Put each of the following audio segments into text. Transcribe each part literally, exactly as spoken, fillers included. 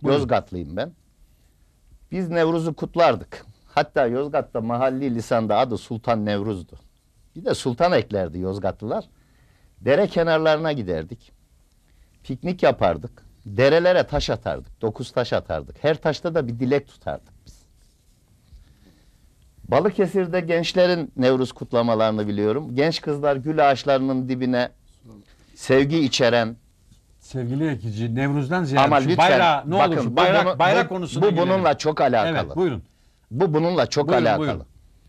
Buyurun. Yozgatlıyım ben. Biz Nevruz'u kutlardık. Hatta Yozgat'ta mahalli lisanda adı Sultan Nevruz'du. Bir de sultan eklerdi Yozgatlılar. Dere kenarlarına giderdik. Piknik yapardık. Derelere taş atardık. Dokuz taş atardık. Her taşta da bir dilek tutardık biz. Balıkesir'de gençlerin Nevruz kutlamalarını biliyorum. Genç kızlar gül ağaçlarının dibine sevgi içeren, sevgili Ekici, Nevruz'dan ziyade ama şu lütfen bayrağı, ne bakın, olur şu bu bayrak, bunu- bayrak bu, konusuna bu gelelim. bununla çok alakalı. Evet, buyurun. Bu bununla çok Buyurun, alakalı. buyurun.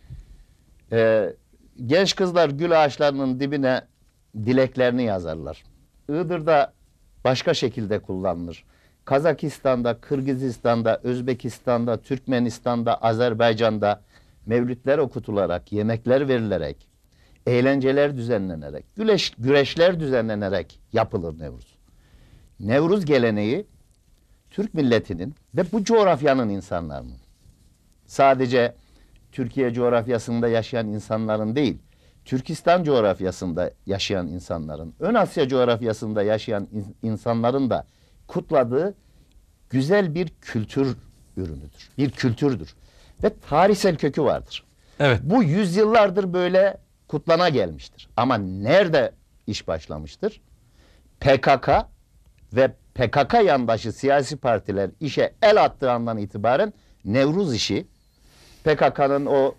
Ee, genç kızlar gül ağaçlarının dibine dileklerini yazarlar. Iğdır'da başka şekilde kullanılır. Kazakistan'da, Kırgızistan'da, Özbekistan'da, Türkmenistan'da, Azerbaycan'da mevlütler okutularak, yemekler verilerek, eğlenceler düzenlenerek, güreş, güreşler düzenlenerek yapılır Nevruz. Nevruz geleneği Türk milletinin ve bu coğrafyanın insanlarının, sadece Türkiye coğrafyasında yaşayan insanların değil, Türkistan coğrafyasında yaşayan insanların, Ön Asya coğrafyasında yaşayan in insanların da kutladığı güzel bir kültür ürünüdür. Bir kültürdür. Ve tarihsel kökü vardır. Evet. Bu yüzyıllardır böyle kutlana gelmiştir. Ama nerede iş başlamıştır? P K K ve P K K yandaşı siyasi partiler işe el attığı andan itibaren Nevruz işi, P K K'nın o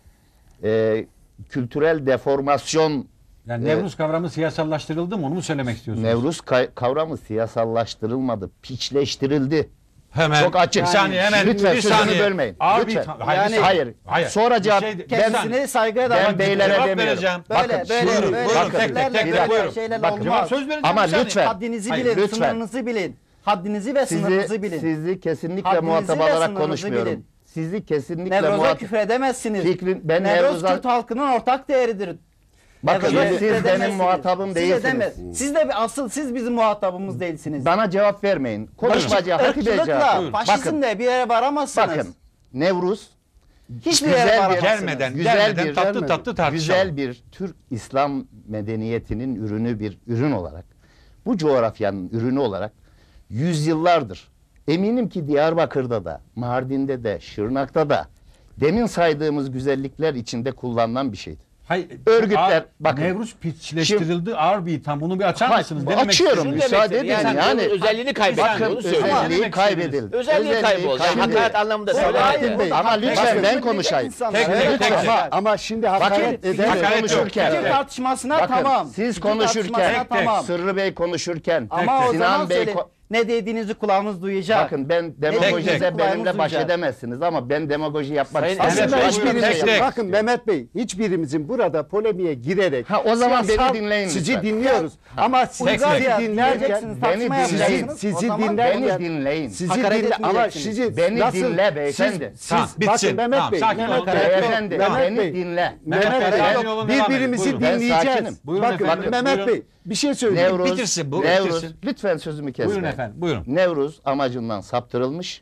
e, kültürel deformasyon, Yani e, Nevruz kavramı siyasallaştırıldı mı? Onu mu söylemek istiyorsunuz? Nevruz ka- kavramı siyasallaştırılmadı, piçleştirildi. Hemen. Çok açık. Bir saniye hemen. Lütfen bir sözümü saniye. bölmeyin. Abi, Lütfen. ta- hayır, Yani, bir saniye. hayır. Hayır. Sonra cevap Bir şey- ben, Kendisine saygıya ben davet beylere Cevap demiyorum. vereceğim. Böyle Bakın, böyle buyurun, böyle buyurun, bakın, tek tek tek böyle buyurun. şeylerle Bakın, olmaz. Söz vereceğim Ama bir saniye. lütfen. Haddinizi Hayır, bilin, lütfen. sınırınızı bilin. Haddinizi ve sizi, sınırınızı bilin. sizi kesinlikle Haddinizi muhatap ve alarak sınırınızı konuşmuyorum. bilin. Sizi kesinlikle Nevruz'a muhatap... küfür edemezsiniz. Fikrin- ben Nevruz Nevruz'a- Kürt halkının ortak değeridir. Bakın Nevruz'a siz küfür benim edemezsiniz. muhatabım Siz değilsiniz. edemez- Siz de bir- asıl siz bizim muhatabımız değilsiniz. Bana cevap vermeyin. Konuşmacı Hatice Irkçılıkla, cevap. Bakın, faşizmle bir yere varamazsınız. bakın. Nevruz Hiçbir yere güzel bir- varamazsınız. Gelmeden, güzel gelmeden bir tatlı tatlı tartışalım. güzel bir Türk İslam medeniyetinin ürünü, bir ürün olarak, bu coğrafyanın ürünü olarak yüzyıllardır, eminim ki Diyarbakır'da da, Mardin'de de, Şırnak'ta da demin saydığımız güzellikler içinde kullanılan bir şeydi. Hayır, Örgütler, ağır- bakın. Nevruz piçleştirildi, ağır bir itham. Bunu bir açar Hayır, mısınız? Denemek açıyorum, istiyorum. müsaade edin. Yani, Yani, özelliğini kaybetti. bakın onu söylüyor. Ama- özelliği Demek kaybedildi. Özelliği kayboldu. Yani kaybedildi. hakaret anlamında Bu söylemedim. Alaaddin Bey, Ama lütfen bakın, ben konuşayım. insanlar- Tek tek, Evet, tek tek. ama- Ama, ama şimdi hakaret Bakın, ederek hakaret yok. konuşurken, Fikir tartışmasına bakın, tamam. siz Fikir konuşurken, tartışmasına Tek tek. tamam. Sırrı Bey konuşurken, Ama o zaman Sinan Bey söyle, ko- ne dediğinizi kulağımız duyacak. bakın ben tek. demagojize benimle Kulağımız baş duyacak. edemezsiniz ama ben demagoji yapmak Sayın istemiyorum. Aslında Evet, Başka bir buyurun, şey tek hiçbirimizin, tek. bakın Mehmet Bey, hiçbirimizin burada polemiğe girerek Ha, o zaman siyasal- beni dinleyin sizi lütfen. dinliyoruz. Ama sizi Tek tek. dinlerken Diyeceksiniz, beni tartışma dinleyin. yapacaksınız. sizi O zaman dinlerken Beni dinleyin. sizi Hakaret dinle ama etmeyeceksiniz. sizi Beni nasıl dinle beyefendi. siz, Tamam, siz bitsin. bakın Mehmet Tamam, Bey, sakin Mehmet olun. Bey, Beyefendi Mehmet beni Bey, dinle. Mehmet Mehmet Bey, Bey, sakin olun, devam edin. birbirimizi Buyurun. Ben dinleyeceğiz. sakinim. Buyurun Bakın efendim, Mehmet buyurun. Bey bir şey söyleyeyim. Nevruz, Bitirsin bu, Nevruz, bitirsin. lütfen sözümü kesmeyin. Buyurun efendim, buyurun. Nevruz amacından saptırılmış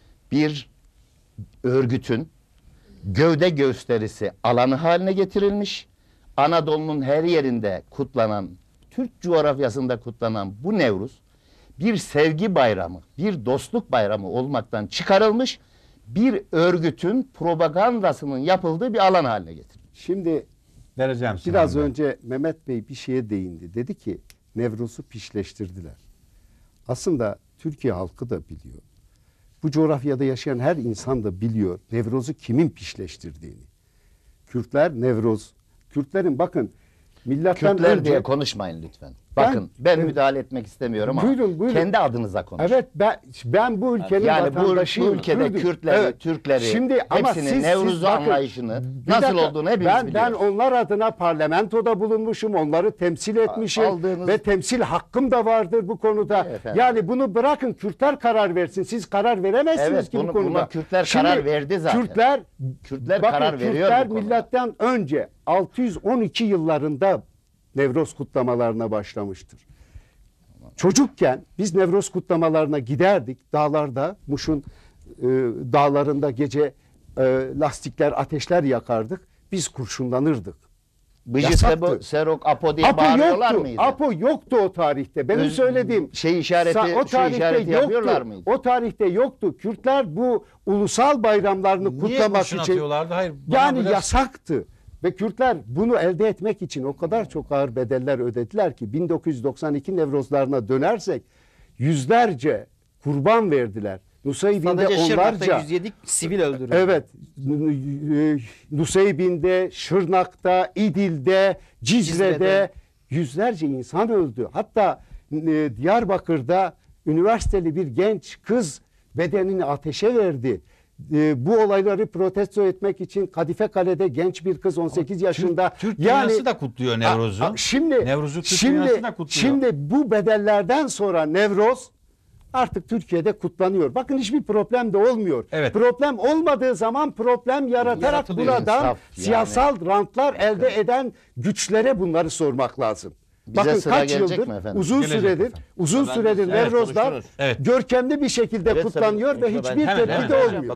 bir örgütün gövde gösterisi alanı haline getirilmiş. Anadolu'nun her yerinde kutlanan, Türk coğrafyasında kutlanan bu Nevruz bir sevgi bayramı, bir dostluk bayramı olmaktan çıkarılmış, bir örgütün propagandasının yapıldığı bir alan haline getirilmiş. Şimdi Vereceğim Sinan biraz Bey. önce Mehmet Bey bir şeye değindi. Dedi ki Nevruz'u pişleştirdiler. Aslında Türkiye halkı da biliyor. Bu coğrafyada yaşayan her insan da biliyor Nevruz'u kimin pişleştirdiğini. Kürtler Nevruz. Kürtlerin bakın millattan Kürtler önce diye konuşmayın lütfen. Ben- Bakın ben Evet. müdahale etmek istemiyorum ama Buyurun, buyurun. kendi adınıza konuşun. evet ben ben bu ülkenin Yani bu, vatandaşıyım. bu ülkede Kürdüm. Kürtleri, Evet. Türkleri, Şimdi ama hepsinin siz, Nevruz'u siz bakın, anlayışını bir nasıl dakika, olduğunu hepimiz ben, ben biliyoruz. onlar adına parlamentoda bulunmuşum, onları temsil etmişim aldığınız- ve temsil hakkım da vardır bu konuda. Evet, efendim. Yani bunu bırakın Kürtler karar versin. Siz karar veremezsiniz Evet, ki bunu- bu konuda. buna Kürtler karar verdi zaten. Kürtler, Kürtler bakın, karar veriyor Kürtler bu konuda. milattan önce altı yüz on iki yıllarında Nevroz kutlamalarına başlamıştır. Çocukken biz Nevroz kutlamalarına giderdik. Dağlarda, Muş'un e, dağlarında gece e, lastikler, ateşler yakardık. Biz kurşunlanırdık. Bıcı, Yasaktı. Sebo, Serok, Apo diye Apo bağırıyorlar yoktu. mıydı? Apo yoktu o tarihte. Benim Öz- söylediğim şey işareti, Sa- o şu tarihte işareti yoktu. yapıyorlar mıydı? O tarihte yoktu. Kürtler bu ulusal bayramlarını Niye kutlamak kurşun için atıyorlardı? Hayır. bana yani biraz- yasaktı. Ve Kürtler bunu elde etmek için o kadar çok ağır bedeller ödediler ki bin dokuz yüz doksan iki Nevrozlarına dönersek yüzlerce kurban verdiler. Nusaybin'de Sadece Şırnak'ta onlarca yüz yedi sivil öldürüldü. Evet. N- Nusaybin'de, Şırnak'ta, İdil'de, Cizre'de, Cizre'de. yüzlerce insan öldü. Hatta e, Diyarbakır'da üniversiteli bir genç kız bedenini ateşe verdi. E, bu olayları protesto etmek için Kadife Kale'de genç bir kız on sekiz yaşında. Türk dünyası da kutluyor Nevruz'u. A- a- Şimdi Nevruz'u Türk şimdi, dünyası da kutluyor. Şimdi bu bedellerden sonra Nevroz artık Türkiye'de kutlanıyor. Bakın hiçbir problem de olmuyor. Evet. Problem olmadığı zaman problem yaratarak Yaratılıyor. buradan İnsaf yani. siyasal rantlar elde eden güçlere bunları sormak lazım. Bize Bakın sıra kaç gelecek yıldır mi efendim? uzun Gelecek süredir efendim. uzun Ben de- süredir Evet, Nevrozlar konuşuruz. Evet. görkemli bir şekilde Evet, kutlanıyor ve tabii. hiçbir Hemen, tepki hemen. de olmuyor.